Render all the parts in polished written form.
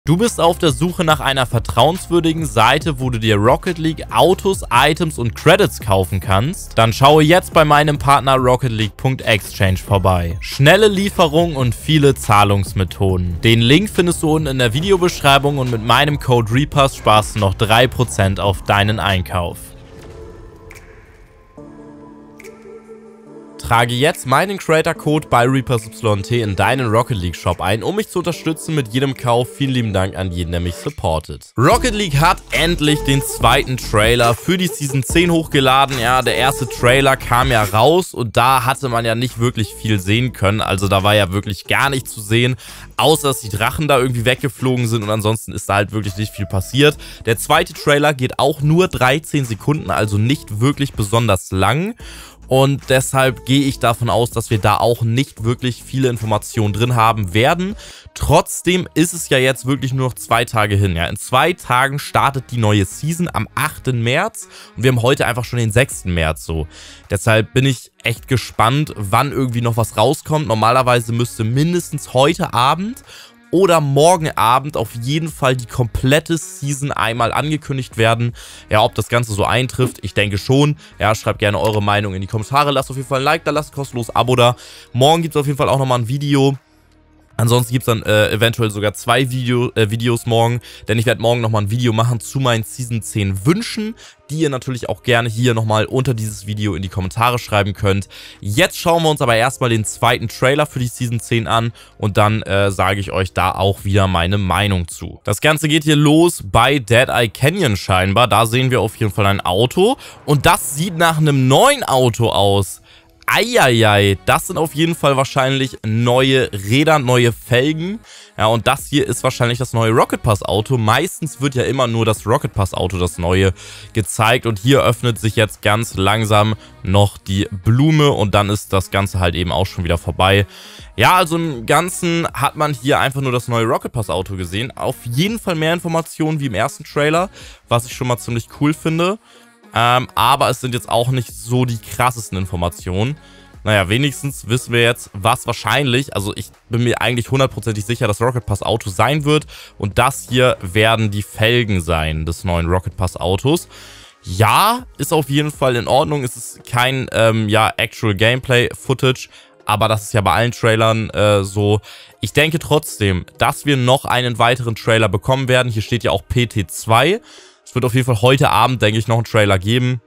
Du bist auf der Suche nach einer vertrauenswürdigen Seite, wo du dir Rocket League Autos, Items und Credits kaufen kannst? Dann schaue jetzt bei meinem Partner RocketLeague.exchange vorbei. Schnelle Lieferung und viele Zahlungsmethoden. Den Link findest du unten in der Videobeschreibung und mit meinem Code REPASS sparst du noch 3% auf deinen Einkauf. Trage jetzt meinen Creator-Code bei REPASSYT in deinen Rocket League Shop ein, um mich zu unterstützen mit jedem Kauf. Vielen lieben Dank an jeden, der mich supportet. Rocket League hat endlich den zweiten Trailer für die Season 10 hochgeladen. Ja, der erste Trailer kam ja raus und da hatte man ja nicht wirklich viel sehen können. Also da war ja wirklich gar nichts zu sehen, außer dass die Drachen da irgendwie weggeflogen sind und ansonsten ist da halt wirklich nicht viel passiert. Der zweite Trailer geht auch nur 13 Sekunden, also nicht wirklich besonders lang. Und deshalb gehe ich davon aus, dass wir da auch nicht wirklich viele Informationen drin haben werden. Trotzdem ist es ja jetzt wirklich nur noch 2 Tage hin. Ja, in 2 Tagen startet die neue Season am 8. März und wir haben heute einfach schon den 6. März so. Deshalb bin ich echt gespannt, wann irgendwie noch was rauskommt. Normalerweise müsste mindestens heute Abend oder morgen Abend auf jeden Fall die komplette Season einmal angekündigt werden. Ja, ob das Ganze so eintrifft, ich denke schon. Ja, schreibt gerne eure Meinung in die Kommentare. Lasst auf jeden Fall ein Like da, lasst ein kostenloses Abo da. Morgen gibt es auf jeden Fall auch nochmal ein Video. Ansonsten gibt es dann eventuell sogar 2 Videos morgen, denn ich werde morgen nochmal ein Video machen zu meinen Season 10 Wünschen, die ihr natürlich auch gerne hier nochmal unter dieses Video in die Kommentare schreiben könnt. Jetzt schauen wir uns aber erstmal den zweiten Trailer für die Season 10 an und dann sage ich euch da auch wieder meine Meinung zu. Das Ganze geht hier los bei Dead Eye Canyon scheinbar, da sehen wir auf jeden Fall ein Auto und das sieht nach einem neuen Auto aus. Eieiei, das sind auf jeden Fall wahrscheinlich neue Räder, neue Felgen. Ja, und das hier ist wahrscheinlich das neue Rocket Pass Auto. Meistens wird ja immer nur das Rocket Pass Auto, das neue, gezeigt. Und hier öffnet sich jetzt ganz langsam noch die Blume und dann ist das Ganze halt eben auch schon wieder vorbei. Ja, also im Ganzen hat man hier einfach nur das neue Rocket Pass Auto gesehen. Auf jeden Fall mehr Informationen wie im ersten Trailer, was ich schon mal ziemlich cool finde. Aber es sind jetzt auch nicht so die krassesten Informationen. Naja, wenigstens wissen wir jetzt, was wahrscheinlich, also ich bin mir eigentlich hundertprozentig sicher, dass Rocket Pass Auto sein wird. Und das hier werden die Felgen sein des neuen Rocket Pass Autos. Ja, ist auf jeden Fall in Ordnung. Es ist kein, Actual Gameplay Footage. Aber das ist ja bei allen Trailern so. Ich denke trotzdem, dass wir noch einen weiteren Trailer bekommen werden. Hier steht ja auch PT2. Es wird auf jeden Fall heute Abend, denke ich, noch einen Trailer geben.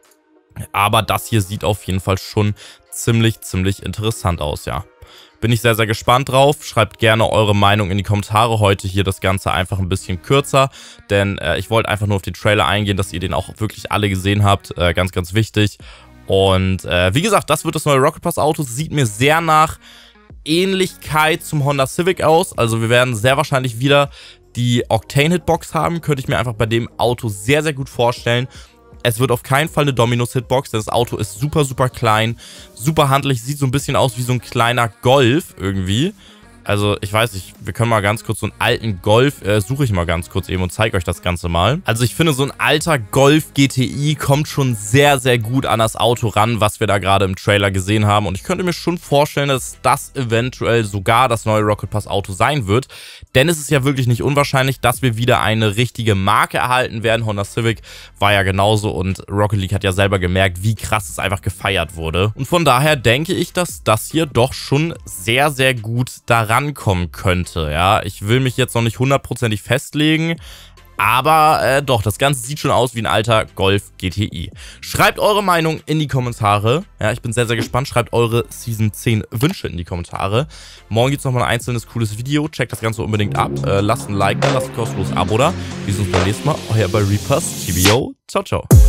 Aber das hier sieht auf jeden Fall schon ziemlich interessant aus, ja. Bin ich sehr, sehr gespannt drauf. Schreibt gerne eure Meinung in die Kommentare. Heute hier das Ganze einfach ein bisschen kürzer. Denn ich wollte einfach nur auf den Trailer eingehen, dass ihr den auch wirklich alle gesehen habt. Ganz, ganz wichtig. Und wie gesagt, das wird das neue Rocket Pass Auto. Sieht mir sehr nach Ähnlichkeit zum Honda Civic aus. Also wir werden sehr wahrscheinlich wieder die Octane-Hitbox haben, könnte ich mir einfach bei dem Auto sehr, sehr gut vorstellen. Es wird auf keinen Fall eine Dominus-Hitbox, denn das Auto ist super klein, super handlich, sieht so ein bisschen aus wie so ein kleiner Golf irgendwie. Also, ich weiß nicht, wir können mal ganz kurz so einen alten Golf, suche ich mal ganz kurz eben und zeige euch das Ganze mal. Also, ich finde, so ein alter Golf GTI kommt schon sehr, sehr gut an das Auto ran, was wir da gerade im Trailer gesehen haben. Und ich könnte mir schon vorstellen, dass das eventuell sogar das neue Rocket Pass Auto sein wird. Denn es ist ja wirklich nicht unwahrscheinlich, dass wir wieder eine richtige Marke erhalten werden. Honda Civic war ja genauso und Rocket League hat ja selber gemerkt, wie krass es einfach gefeiert wurde. Und von daher denke ich, dass das hier doch schon sehr, sehr gut daran rankommen könnte, ja. Ich will mich jetzt noch nicht hundertprozentig festlegen, aber doch, das Ganze sieht schon aus wie ein alter Golf GTI. Schreibt eure Meinung in die Kommentare. Ja, ich bin sehr, sehr gespannt. Schreibt eure Season 10 Wünsche in die Kommentare. Morgen gibt es nochmal ein einzelnes cooles Video. Checkt das Ganze unbedingt ab. Lasst ein Like da, lasst ein kostenloses Abo da. Wir sehen uns beim nächsten Mal. Euer bei REPASS, TBO. Ciao, ciao.